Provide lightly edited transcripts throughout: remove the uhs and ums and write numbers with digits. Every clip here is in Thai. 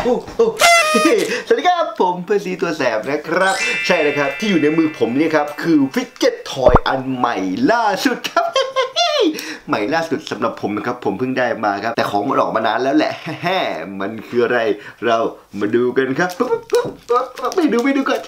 สวัสดีครับผมเพื่อนซีตัวแสบนะครับใช่เลยครับที่อยู่ในมือผมเนี่ยครับคือฟิกเก็ตทอยอันใหม่ล่าสุดครับใหม่ล่าสุดสำหรับผมนะครับผมเพิ่งได้มาครับแต่ของมันออกมานานแล้วแหละมันคืออะไรเรามาดูกันครับไม่ดูก่อน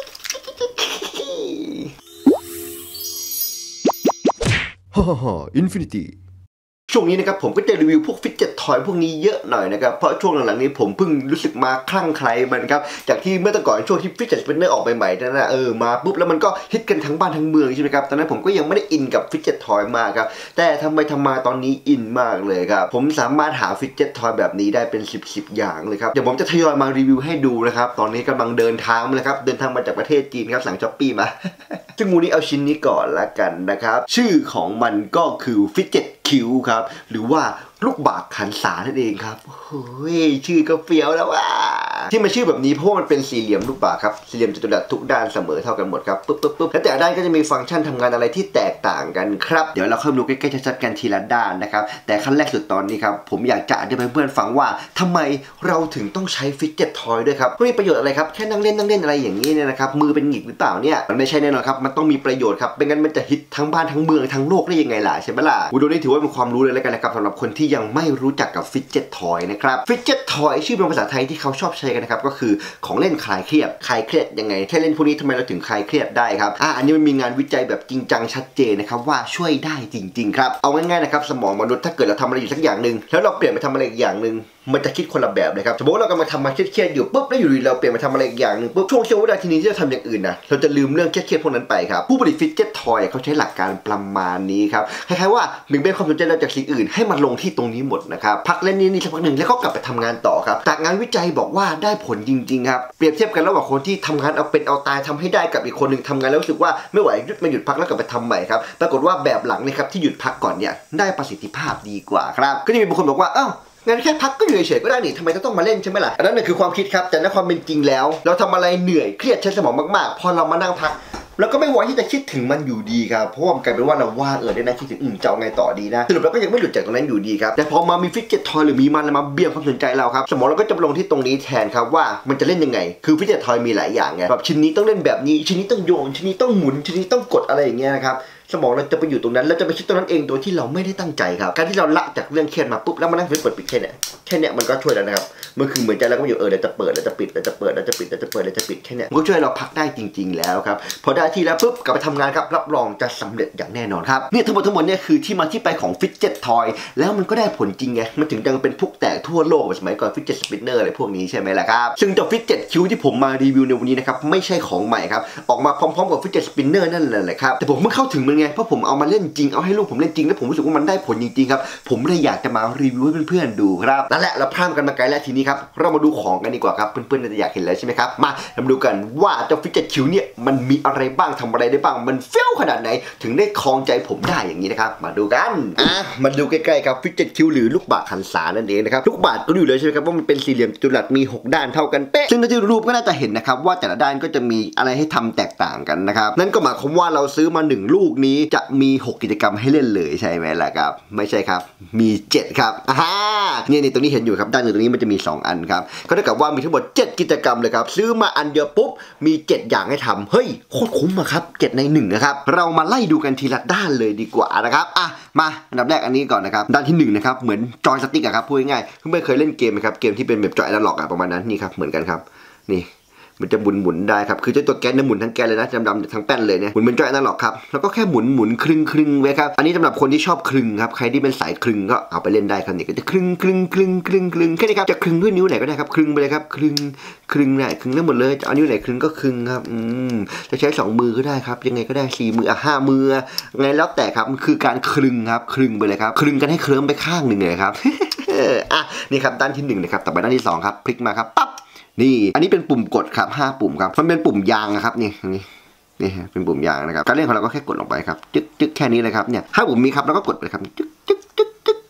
ฮ่าอินฟินิตี้ช่วงนี้นะครับผมก็จะรีวิวพวกฟิกเก็ตทอยพวกนี้เยอะหน่อยนะครับเพราะช่วงหลังๆนี้ผมเพิ่งรู้สึกมาคลั่งไคล้มันครับจากที่เมื่อก่อนช่วงที่ฟิกเก็ตสปินเนอร์ออกใหม่ๆนั่นนะมาปุ๊บแล้วมันก็ฮิตกันทั้งบ้านทั้งเมืองใช่ไหมครับตอนนั้นผมก็ยังไม่ได้อินกับฟิกเก็ตทอยมากครับแต่ทำมาตอนนี้อินมากเลยครับผมสามารถหาฟิกเก็ตทอยแบบนี้ได้เป็น10อย่างเลยครับเดี๋ยวผมจะทยอยมารีวิวให้ดูนะครับตอนนี้กำลังเดินทางมาเลยครับเดินทางมาจากประเทศจีนครับสั่งช้อปปี้มาซึ่งงูนี้เอาชิ้นนี้ก่อนละกันนะครับชื่อของมันก็คือฟิกเก็ตคิวครับหรือว่าลูกบากขันสานั่นเองครับเฮ้ยชื่อก็เฟี้ยวแล้วว่าที่มันชื่อแบบนี้เพราะมันเป็นสี่เหลี่ยมลูกบากครับสี่เหลี่ยมจัตุรัสทุกด้านเสมอเท่ากันหมดครับปุ๊บและแต่ละด้านก็จะมีฟังก์ชันทำงานอะไรที่แตกต่างกันครับเดี๋ยวเราเข้าดูใกล้ๆชัดๆกันทีละด้านนะครับแต่ขั้นแรกสุดตอนนี้ครับผมอยากจะอธิบายให้เพื่อนฟังว่าทำไมเราถึงต้องใช้ฟิกเก็ตทอยด้วยครับมีประโยชน์อะไรครับแค่นั่งเล่นอะไรอย่างนี้เนี่ยนะครับมือเป็นหงิกหรือเปล่าเนี่ยมันไม่ใช่แน่นอนครับมันต้องมีประโยชน์ครับไม่งั้นมันจะฮิตทั้งบ้านทั้งเมืองทั้งโลกได้ยังไงล่ะใช่ไหมล่ะดูนี่ถือว่าเป็นความรู้เลยแล้วกันนะครับสำหรับคนที่ยังไม่รู้จักกับฟิกเก็ตทอยนะครับฟิกเก็ตทอยชื่อเป็นภาษาไทยที่เขาชอบใช้กันนะครับก็คือของเล่นคลายเครียดยังไงแค่เล่นพวกนี้ทำไมเราถึงคลายเครียดได้ครับอันนี้มันมีงานวิจัยแบบจริงจังชัดเจนนะครับว่าช่วยได้จริงๆครับเอาง่ายๆนะครับสมองมนุษย์ถ้าเกิดเราทำอะไรอยู่สักอย่างหนึ่งแล้วเราเปลี่ยนไปทำอะไรอีกอย่างหนึ่งมันจะคิดคนละแบบเลยครับสมมติเรากำลังทำมาเครียดอยู่ปุ๊บแล้วอยู่ดีเราเปลี่ยนมาทำอะไรอีกอย่างหนึ่งปุ๊บช่วงวินาทีนี้ที่เราทำอย่างอื่นนะเราจะลืมเรื่องเครียดพวกนั้นไปครับผู้ผลิตฟิกเก็ตทอยเขาใช้หลักการประมาณนี้ครับคล้ายๆว่าหนึ่งเป็นความสนใจเราจากสิ่งอื่นให้มันลงที่ตรงนี้หมดนะครับพักเล่นนี่สักพักหนึ่งแล้วก็กลับไปทำงานต่อครับจากงานวิจัยบอกว่าได้ผลจริงๆครับเปรียบเทียบกันระหว่างคนที่ทำงานเอาเป็นเอาตายทำให้ได้กับอีกคนหนึ่งทำงานแล้วรู้สึกว่าไม่ไหวหยุดพักแล้วกลับไปทำใหม่ครับปรากฏว่าแบบหลังนะครับที่หยุดพักก่อนเนี่ยได้ประสิทธิภาพดีกว่าครับก็จะมีบางคนบอกว่างั้นแค่พักก็อยู่เฉยๆก็ได้นี่ทำไมต้องมาเล่นใช่ไหมล่ะอันนั้นคือความคิดครับแต่ในความเป็นจริงแล้วเราทำอะไรเหนื่อยเครียดใช้สมองมากๆพอเรามานั่งพักแล้วก็ไม่ไหวที่จะคิดถึงมันอยู่ดีครับเพราะว่ามันกลายเป็นว่าเราว่างได้นะคิดถึงจะเอาไงต่อดีนะสรุปแล้วก็ยังไม่หลุดจากตรงนั้นอยู่ดีครับแต่พอมามีฟิกเก็ตทอยหรือมีมันมาเบี่ยงความสนใจเราครับสมองเราก็จะลงที่ตรงนี้แทนครับว่ามันจะเล่นยังไงคือฟิกเก็ตทอยมีหลายอย่างไงแบบชิ้นนี้ต้องเล่นแบบนี้ชิ้นนี้ต้องโยนชิ้นนี้ต้องหมุนชิ้นนี้ต้องกดอะไรอย่างเงี้ยนะครับสมองเราจะไปอยู่ตรงนั้นแล้วจะไปคิดตรงนั้นเองโดยที่เราไม่ได้ตั้งใจครับการที่เราละจากเรื่องเครียดมาปุ๊บแล้วมานั่งเปิดปิดแค่เนี้ยมันก็ช่วยแล้วนะครับมันคือเหมือนใจเราก็อยู่เดี๋ยวจะเปิดแล้วจะปิดแล้วจะเปิดแล้วจะปิดแล้วจะเปิดแล้วจะปิดแค่เนี้ยมันก็ช่วยเราพักได้จริงๆแล้วครับพอได้ที่แล้วปุ๊บกลับไปทำงานครับรับรองจะสำเร็จอย่างแน่นอนครับเนี่ยทั้งหมดเนี่ยคือที่มาที่ไปของฟิกเก็ตทอยแล้วมันก็ได้ผลจริงไงมันถึงดังเป็นพวกแตกทั่วโลกสมัยก่อนฟิกเก็ตสปินเนอร์อะไรพวกนี้ใช่ไหมล่ะครับซึ่งเจ้าฟิกเก็ตคิวที่ผมมารีวิวในวันนี้นะครับไม่ใช่ของใหม่ครับออกมาพร้อมๆกับฟิกเก็ตสปินเนอร์นั่นแหละครับแต่ผมเพิ่งเข้าถึงมันไงเพราะผมเอามาเล่นจริงเอาให้ลูกผมเล่นจริงแล้วผมรู้สึกว่ามันได้ผลจริงๆครับผมเลยอยากจะมารีวิวให้เพื่อนๆดูครับนั่นแหละเราพร่ำกันมาไกลแล้วทีนี้ครับเรามาดูของกันดีกว่าครับเพื่อนๆน่าจะอยากเห็นแล้วใช่ไหมครับมาดูกันว่าเจ้าฟิกเก็ตคิวเนี่ยมันมีอะไรบ้างทำอะไรได้บ้างมันเฟี้ยวขนาดไหนถึงได้ครองใจผมได้อย่างนี้นะครับมาดูกันมาดูใกล้ๆครับฟิกเก็ตคิวหรือลูกบาศก์หันษานั่นเองนะครับลูกบาศก์ก็อยู่เลยใช่ไหมครับว่ามันเป็นสี่เหลี่ยมจัตุรัสมี6ด้านเท่ากันเป๊ะซึ่งในรูปก็น่าจะเห็นนะครับว่าแต่ละด้านก็จะมีอะไรให้ทำแตกต่างกันนะครับนั่นก็หมายความว่าเราซื้อมา1ลูกนี้จะมี6กิจกรรมให้เล่นเลยใช่ไหมล่ะครับไม่ใช่ครับมี7ครับนี่ตรงนี้เห็นอยู่ครับด้านหนึ่งตรงนี้มันจะมี2อันครับก็เท่ากับว่ามีทั้งหมด7กิจกรรมเลยครับซื้อมาอันเดียวปุ๊บมี7อย่างให้ทำเฮ้ยโคตรคุ้มอะครับ7ใน1นะครับเรามาไล่ดูกันทีละด้านเลยดีกว่านะครับมาอันดับแรกอันนี้ก่อนนะครับด้านที่1นะครับเหมือนจอยสติ๊กอะครับพูดง่ายๆเพื่อนๆเคยเล่นเกมไหมครับเกมที่เป็นแบบจอยอนาล็อกอะประมาณนั้นนี่ครับเหมือนกันครับนี่มันจะหมุนได้ครับคือเจ้าตัวแกนเนี่ยหมุนทั้งแกนเลยนะดำๆทั้งแป้นเลยเนี่ยหมุนเป็นจอยอนาล็อกครับแล้วก็แค่หมุนคลึงไว้ครับอันนี้สำหรับคนที่ชอบคลึงครับใครที่เป็นสายคลึงก็เอาไปเล่นได้ครับนี่ก็จะคลึงแค่นี้ครับจะคลึงด้วยนิ้วไหนก็ได้ครับคลึงไปเลยครับคลึงได้คลึงได้หมดเลยจะเอานิ้วไหนคลึงก็คลึงครับจะใช้2มือก็ได้ครับยังไงก็ได้4มือ5มือไงแล้วแต่ครับมันคือการคลึงครับคลึงไปเลยครับคลึงกันให้เคลิ้มไปข้างหนึ่งเลยครับนี่ครับด้านที่1นะครับต่อไปด้านที่2ครับพลิกมาครับปั๊บนี่อันนี้เป็นปุ่มกดครับ5ปุ่มครับมันเป็นปุ่มยางนะครับนี่เป็นปุ่มยางนะครับการเล่นของเราก็แค่กดลงไปครับจึ๊กแค่นี้เลยครับเนี่ย5ปุ่มมีครับแล้วก็กดไปครับจึ๊ก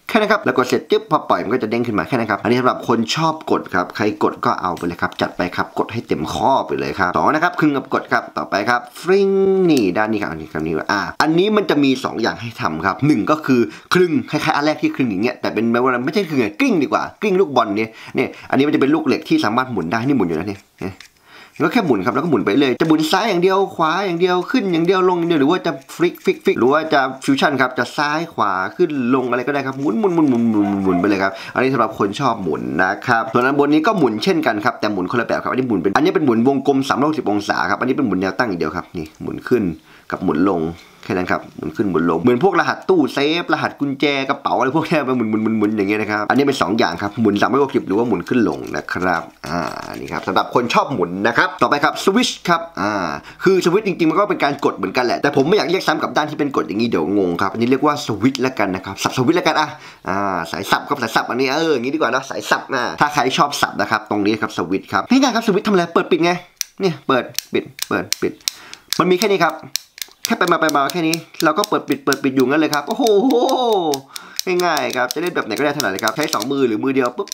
แค่นั้นครับแล้วกดเสร็จจึ๊บพอปล่อยมันก็จะเด้งขึ้นมาแค่นั้นครับอันนี้สำหรับคนชอบกดครับใครกดก็เอาไปเลยครับจัดไปครับกดให้เต็มข้อไปเลยครับต่อนะครับครึ่งกับกดครับต่อไปครับฟริ้งนี่ด้านนี้ครับอันนี้อันนี้มันจะมี2อย่างให้ทำครับ1ก็คือครึ่งคล้ายๆอันแรกที่ครึ่งอย่างเงี้ยแต่เป็นไม่ใช่ครึ่งกลิ้งดีกว่ากลิ้งลูกบอลเนี่ยอันนี้มันจะเป็นลูกเหล็กที่สามารถหมุนได้นี่หมุนอยู่นะเนี่ยก็แค่หมุนครับแล้วก็หมุนไปเลยจะหมุนซ้ายอย่างเดียวขวาอย่างเดียวขึ้นอย่างเดียวลงอย่างเดียวหรือว่าจะฟิกหรือว่าจะฟิวชั่นครับจะซ้ายขวาขึ้นลงอะไรก็ได้ครับหมุนไปเลยครับอันนี้สำหรับคนชอบหมุนนะครับส่วนอันบนนี้ก็หมุนเช่นกันครับแต่หมุนคนละแบบครับอันนี้เป็นหมุนวงกลม360องศาครับอันนี้เป็นหมุนแนวตั้งอย่างเดียวครับนี่หมุนขึ้นกับหมุนลงแค่นั้นครับหมุนขึ้นหมุนลงเหมือนพวกรหัสตู้เซฟรหัสกุญแจกระเป๋าอะไรพวกนี้มันหมุนอย่างเงี้ยนะครับอันนี้เป็น2อย่างครับหมุน360หรือว่าหมุนขึ้นลงนะครับนี่ครับสำหรับคนชอบหมุนนะครับต่อไปครับสวิตช์ครับคือสวิตช์จริงๆมันก็เป็นการกดเหมือนกันแหละแต่ผมไม่อยากเรียกซ้ำกับด้านที่เป็นกดอย่างนี้เดี๋ยวงงครับอันนี้เรียกว่าสวิตช์แล้วกันนะครับสับสวิตช์แล้วกันสายสับครับสายสับอันนี้อย่างนี้ดีกว่านะสายสับถ้าใครชอบสับนะครับตรงนี้ครับสวิตช์ครับง่ายๆครับสวิตช์ทำอะไรเปิดปิดไงเนี่ยเปิดปิดมันมีแค่นี้ครับแค่ไปมาแค่นี้เราก็เปิดปิดอยู่งั้นเลยครับโอ้โหง่ายๆครับจะเล่นแบบไหนก็ได้ถนัดเลยครับใช้2มือหรือมือเดียวปุ๊บ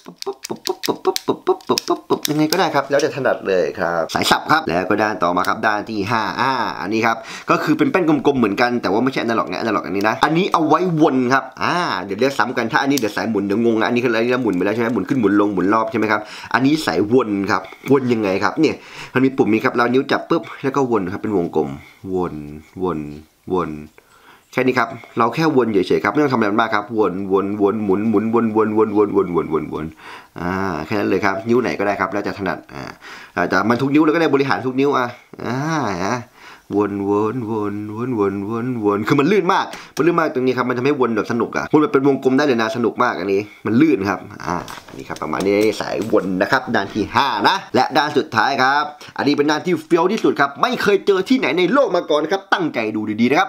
ยังไงก็ได้ครับแล้วจะถนัดเลยครับสายสับครับแล้วก็ด้านต่อมาครับด้านที่5อันนี้ครับก็คือเป็นแป้นกลมๆเหมือนกันแต่ว่าไม่ใช่อนาล็อกอนาล็อกอันนี้นะอันนี้เอาไว้วนครับเดี๋ยวเรียกซ้ำกันถ้าอันนี้เดี๋ยวสายหมุนเดี๋ยวงงอันนี้คืออะไรแล้วหมุนไปแล้วใช่ไหมหมุนขึ้นหมุนลงหมุนรอบใช่ไหมครับอันนี้สายวนครับวนยังไงครับเนี่ยมันมีปุ่มนี้ครับเรานิ้วจับปุ๊บแล้วก็วนครับเป็นวงกลมวนแค่นี้ครับเราแค่วนเฉยๆครับไม่ต้องทำอะไรมากครับวนหมุนวนแค่นั้นเลยครับนิ้วไหนก็ได้ครับแล้วจะถนัดแต่มันทุกนิ้วเราก็ได้บริหารทุกนิ้ววนคือมันลื่นมากตรงนี้ครับมันทำให้วนแบบสนุกวนแบบเป็นวงกลมได้เลยนะสนุกมากอันนี้มันลื่นครับนี่ครับประมาณนี้สายวนนะครับด้านที่5นะและด้านสุดท้ายครับอันนี้เป็นด้านที่เฟี้ยวที่สุดครับไม่เคยเจอที่ไหนในโลกมาก่อนครับตั้งใจดูดีๆนะครับ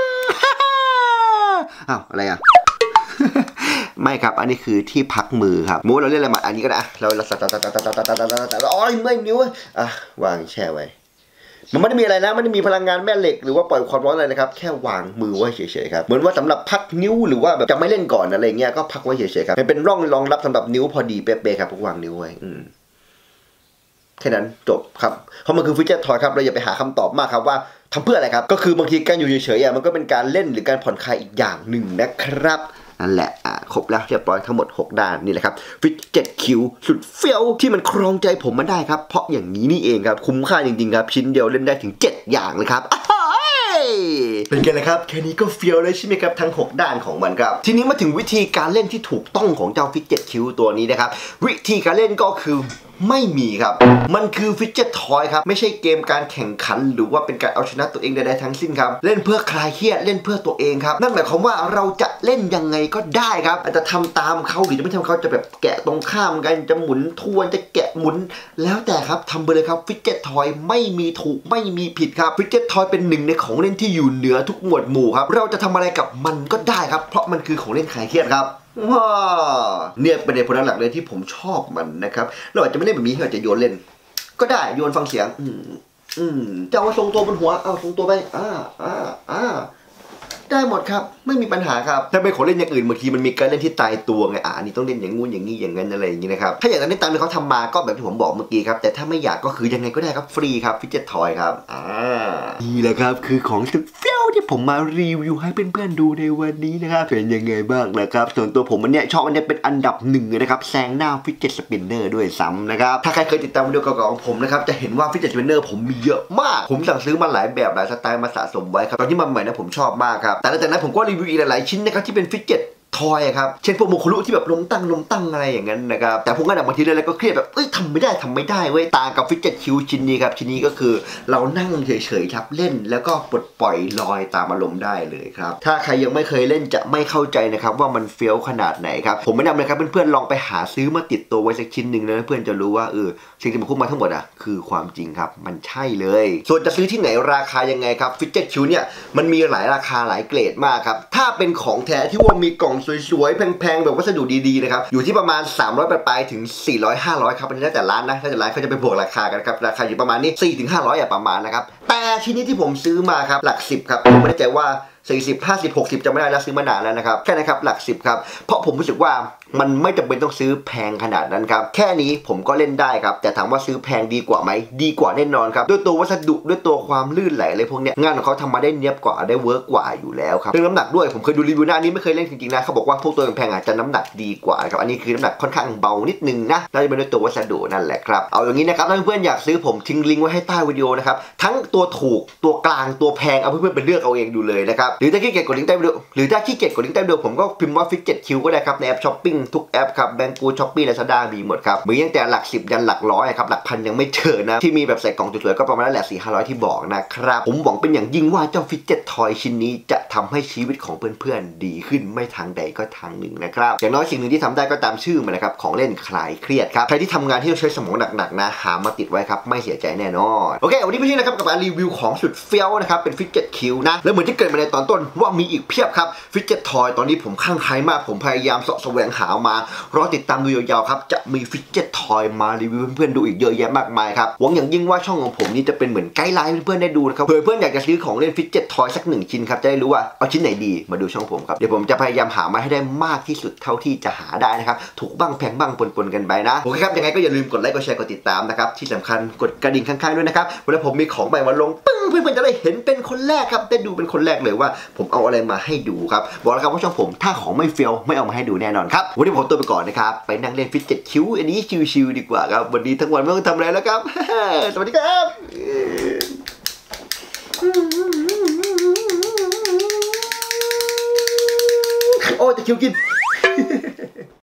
อะไรไม่ครับอันนี้คือที่พักมือครับมูเราเล่นอะไรมาอันนี้ก็ได้เราอ๋อเมื่อยนิ้ววางแช่ไว้มันไม่ได้มีอะไรนะไม่ได้มีพลังงานแม่เหล็กหรือว่าปล่อยความร้อนอะไรนะครับแค่วางมือไว้เฉยๆครับเหมือนว่าสำหรับพักนิ้วหรือว่าแบบจะไม่เล่นก่อนอะไรเงี้ยก็พักไว้เฉยๆครับมันเป็นร่องรองรับสำหรับนิ้วพอดีเป๊ะๆครับวางนิ้วไว้แค่นั้นจบครับเพราะมันคือฟิชเจอร์ทอยครับเราอย่าไปหาคำตอบมากครับว่าทำเพื่ออะไรครับก็คือบางทีการอยู่เฉยๆมันก็เป็นการเล่นหรือการผ่อนคลายอีกอย่างหนึ่งนะครับนั่นแหละครบแล้วเรียบร้อยทั้งหมด6ด้านนี่แหละครับฟิชเจ็ตคิวสุดเฟี้ยวที่มันครองใจผมมาได้ครับเพราะอย่างนี้นี่เองครับคุ้มค่าจริงๆครับชิ้นเดียวเล่นได้ถึง7อย่างเลยครับเป็นไงล่ะครับแค่นี้ก็เฟี้ยวเลยใช่ไหมครับทั้ง6ด้านของมันครับทีนี้มาถึงวิธีการเล่นที่ถูกต้องของเจ้าฟิชเจ็ตคิวตัวนี้นะครับวิธีการเล่นก็คือไม่มีครับมันคือฟิชเจอร์ทอยครับไม่ใช่เกมการแข่งขันหรือว่าเป็นการเอาชนะตัวเองใดๆทั้งสิ้นครับเล่นเพื่อคลายเครียดเล่นเพื่อตัวเองครับนั่นหมายความว่าเราจะเล่นยังไงก็ได้ครับอาจจะทำตามเขาหรือจะไม่ทำเขาจะแบบแกะตรงข้ามกันจะหมุนทวนจะแกะหมุนแล้วแต่ครับทำไปเลยครับฟิชเจอร์ทอยไม่มีถูกไม่มีผิดครับฟิชเจอร์ทอยเป็นหนึ่งในของเล่นที่อยู่เหนือทุกหมวดหมู่ครับเราจะทำอะไรกับมันก็ได้ครับเพราะมันคือของเล่นคลายเครียดครับว้าเนี่ยเป็นผลหลักเลยที่ผมชอบมันนะครับเราอาจจะไม่เล่นแบบนี้เราจะโยนเล่นก็ได้โยนฟังเสียงจะเอาทรงตัวบนหัวเอาทรงตัวไปได้หมดครับไม่มีปัญหาครับถ้าเป็นของเล่นอย่างอื่นบางทีมันมีการเล่นที่ตายตัวไงอันนี้ต้องเล่นอย่างงู้นอย่างนี้อย่างนั้นอะไรอย่างนี้นะครับถ้าอยากจะเล่นตามที่เขาทำมาก็แบบที่ผมบอกเมื่อกี้ครับแต่ถ้าไม่อยากก็คือยังไงก็ได้ครับฟรีครับฟิชเจอร์ทอยครับนี่แหละครับคือของสุดเฟี้ยวที่ผมมารีวิวให้เพื่อนๆดูในวันนี้นะครับเป็นยังไงบ้างนะครับส่วนตัวผมเนี่ยชอบอันนี้เป็นอันดับ1เลยนะครับแซงหน้าฟิชเจอร์สปินเนอร์ด้วยซ้ำนะครับถ้าใครเคยติดตามวิดีโอเก่าๆของผมนะครับจะเห็นว่าฟิชเจอร์สปินเนอร์ผมมีเยอะมากผมสั่งซื้อมาหลายแบบหลายสไตล์มาสะสมไว้ครับตอนที่มาใหม่นะผมชอบมากครับแต่หลังจากนั้นผมก็รีวิวอีกหลายๆชิ้นนะครับที่เป็นฟิชเจ็ตทอยครับเช่นพวกโมคุรุที่แบบลมตั้งอะไรอย่างนั้นนะครับแต่ผมก็บางทีเล่นแล้วก็เครียดแบบทำไม่ได้เว้ยต่างกับฟิชเจ็ตคิวชิ้นนี้ครับชิ้นนี้ก็คือเรานั่งเฉยๆครับเล่นแล้วก็ปลดปล่อยลอยตามอารมณ์ได้เลยครับถ้าใครยังไม่เคยเล่นจะไม่เข้าใจนะครับว่ามันเฟี้ยวขนาดไหนครับผมแนะนำเลยครับเพื่อนๆลองไปหาซื้อมาติดตัวไว้สักชิ้นหนึ่งนะเพื่อนจะรู้ว่าสิ่งที่มันคุ้มมาทั้งหมดคือความจริงครับมันใช่เลยส่วนจะซื้อที่ไหนราคายังไงครับฟิชเจ็ตคิวเนี่ยมันมีหลายราคาหลายเกรดมากครับถ้าเป็นของแท้ที่ว่ามีกล่องสวยๆแพงๆแบบวัสดุดีๆนะครับอยู่ที่ประมาณ300ปลายถึง400-500ครับอันนี้แล้วแต่ร้านนะแล้วแต่ร้านเขาจะไปบวกราคากันครับราคาอยู่ประมาณนี้4-500ประมาณนะครับแต่ชิ้นนี้ที่ผมซื้อมาครับหลัก10ครับผมไม่แน่ใจว่า 40 50 60จะไม่ได้แล้วซื้อมานานแล้วนะครับแค่นะครับหลัก10ครับเพราะผมรู้สึกว่ามันไม่จำเป็นต้องซื้อแพงขนาดนั้นครับแค่นี้ผมก็เล่นได้ครับแต่ถามว่าซื้อแพงดีกว่าไหมดีกว่าแน่นอนครับด้วยตัววัสดุด้วยตัวความลื่นไหลอะไรพวกเนี้ยงานของเขาทำมาได้เนียบกว่าได้เวิร์กกว่าอยู่แล้วครับเรื่องน้ำหนักด้วยผมเคยดูรีวิวหน้านี้ไม่เคยเล่นจริงๆนะเขาบอกว่าพวกตัวแพงอาจจะน้ำหนักดีกว่าครับอันนี้คือน้ำหนักค่อนข้างเบานิดนึงนะน่าจะเป็นด้วยตัววัสดุนั่นแหละครับเอาอย่างนี้นะครับถ้าเพื่อนๆอยากซื้อผมทิ้งลิงก์ไว้ให้ใต้วิดีโอนะครับทั้งตัวถูกตัวกลางตัวแพงเอาเพื่อนๆไปเลือกเอาเองดูเลยนะครับหรือถ้าขี้เกียจกดลิงก์ใต้วิดีโอหรือถ้าขี้เกียจกดลิงก์ใต้วิดีโอผมก็พิมพ์ว่า Fidget Q ก็ได้ครับในแอปช้อปปิ้งทุกแอปครับแบงก์กูช้อปปี้ Lazada มีหมดครับมีตั้งแต่หลัก10ยันหลักร้อยครับหลักพันยังไม่เจอนะที่มีแบบใส่กล่องสวยๆก็ประมาณนั้นแหละ400-500ที่บอกนะครับผมหวังเป็นอย่างยิ่งว่าเจ้า Fidget Toy ชิ้นนี้จะทำให้ชีวิตของเพื่อนๆดีขึ้นไม่ทางใดก็ทางหนึ่งนะครับอย่างน้อยสิ่งหนึ่งที่ทำได้ก็ตามชื่อมันนะครับของเล่นคลายเครียดครับใครที่ทำงานที่ต้องใช้สมองหนักๆนะหามาติดไว้ครับไม่เสียใจแน่นอนโอเควันนี้พี่นะครับกับการรีวิวของสุดเฟี้ยวนะครับเป็น Fidget Q นะแล้วเหมือนที่เกิดมาในตอนต้นว่ามีอีกเพียบครับ Fidget Toy ตอนนี้ผมข้างใครมากผมพยายามเสาะแสวงหามารอติดตามดูยาวๆครับจะมี Fidget Toy มารีวิวเพื่อนๆดูอีกเยอะแยะมากมายครับหวังอย่างยิ่งว่าช่องของผมนี้จะเป็นเหมือนไกด์ไลน์เพื่อนๆได้ดูนะครับเผื่อเพื่อนอยากจะซื้อของเล่น Fidget Toy สัก1ชิ้นครับจะได้รู้ว่าเอาชิ้นไหนดีมาดูช่องผมครับเดี๋ยวผมจะพยายามหามาให้ได้มากที่สุดเท่าที่จะหาได้นะครับถูกบ้างแพงบ้างปนๆกันไปนะโอเคครับยังไงก็อย่าลืมกดไลค์กดแชร์กดติดตามนะครับที่สำคัญกดกระดิ่งข้างๆด้วยนะครับเวลาผมมีของใหม่มาลงปึ้งเพื่อนๆจะได้เห็นเป็นคนแรกครับได้ดูเป็นคนแรกเลยว่าผมเอาอะไรมาให้ดูครับบอกแล้วครับว่าช่องผมถ้าของไม่เฟี้ยวไม่เอามาให้ดูแน่นอนครับวันนี้ผมตัวไปก่อนนะครับไปนั่งเล่น Fidget Q อันนี้ชิวๆดีกว่าครับวันนี้ทั้งวันไม่ต้องทำอะไรแล้วครับสวัสดีครับโอ้จะคิวกิน